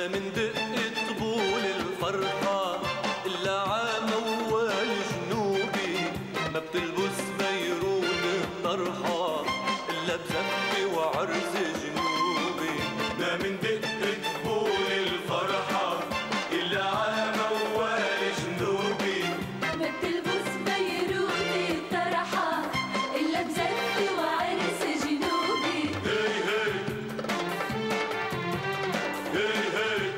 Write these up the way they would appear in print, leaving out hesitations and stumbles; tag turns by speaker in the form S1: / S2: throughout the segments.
S1: ما من دقة طبول الفرحة إلا عموال جنوبي، ما بتلبس بيرون الطرحة إلا بزفة وعرس جنوبي.
S2: ما من دقة طبول الفرحة إلا عموال جنوبي،
S3: ما بتلبس بيرون الطرحة إلا بزفة وعرس جنوبي.
S2: هي هي هي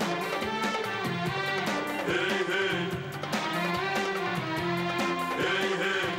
S2: هي هي هي هي هي.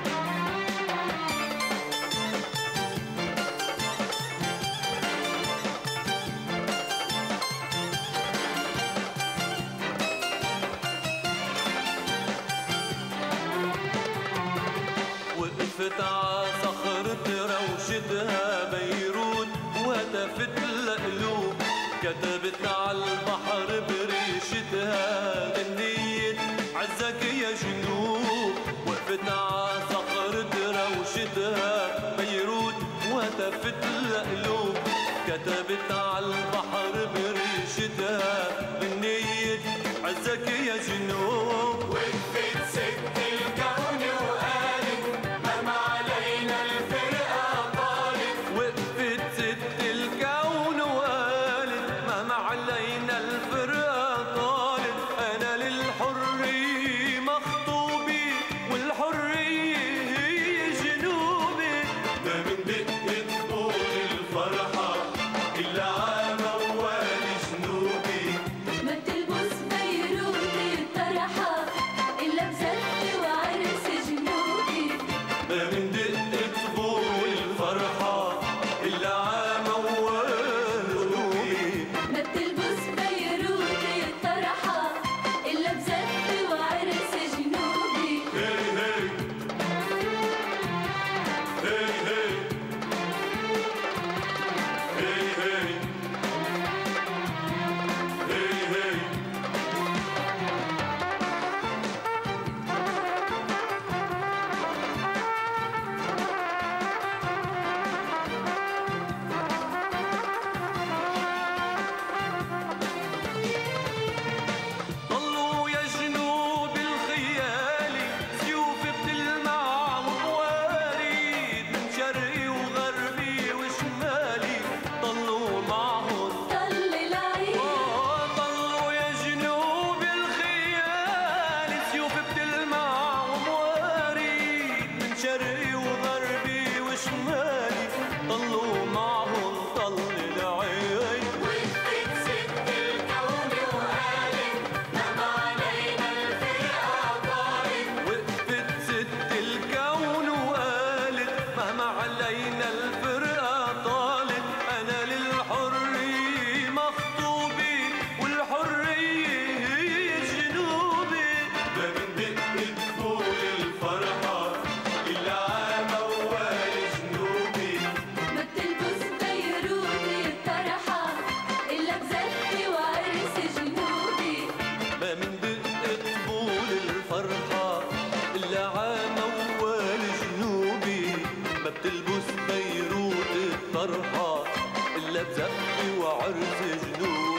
S1: وقفت ع صخرة روشتها بيروت وهتفت لقلوب، كتبت عالبحر بريشتها غنية عزك يا جنوب. وقفت ع صخرة روشتها بيروت وهتفت لقلوب، كتبت عالبحر بريشتها غنية عزك يا جنوب.
S2: وقفت ست الكون وقالت مهما علينا الفرقة طالت.
S1: وقفت ست الكون وقالت مهما علينا الفرقة طالت، أنا للحرية مخطوبي والحرية هي جنوبي.
S2: ما من دقة طبول الفرحة إلا عموال جنوبي،
S3: ما بتلبس بيرون الطرحة إلا بزفة وعرس جنوبي.
S1: ما من دقة طبول الفرحة إلا عموال جنوبي.
S3: ما بتلبس بيرون الطرحة إلا بزفة وعرس جنوبي.
S2: هي هي هي هي هي هي هي هي.
S1: ضلوا يا جنوب الخيالي سيوف بتلمع وطواريد من شرقي وغربي وشمالي، ضلوا معهم
S3: طل العيد
S1: ضلوا يا جنوب الخيالي سيوف بتلمع وطواريد من شرقي وغربي وشمالي، ضلوا معهم طل العين.
S2: وقفت ست الكون وقالت مهما علينا الفرقة طالت.
S1: وقفت ست الكون وقالت مهما علينا الفرقة طالت، أنا للحرية مخطوبي والحرية هي جنوبي.
S2: ما من دقة طبول الفرحة إلا عموال جنوبي،
S3: ما بتلبس بيرون الطرحة إلا بزفة وعرس جنوبي.
S1: ما من دقة طبول الفرحة إلا عموال جنوبي، ما بتلبس بيروت الطرحة إلا بزقي وعرس جنوبي.